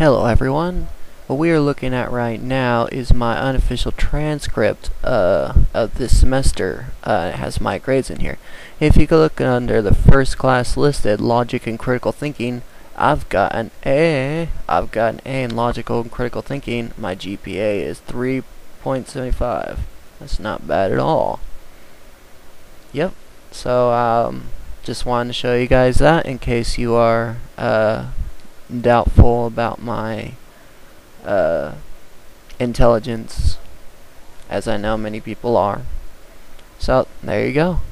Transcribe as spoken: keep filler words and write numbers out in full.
Hello everyone. What we are looking at right now is my unofficial transcript uh, of this semester. Uh, it has my grades in here. If you go look under the first class listed, Logic and Critical Thinking, I've got an A. I've got an A in Logical and Critical Thinking. My G P A is three point seven five. That's not bad at all. Yep. So um, just wanted to show you guys that in case you are uh, doubtful about my uh, intelligence, as I know many people are. So there you go.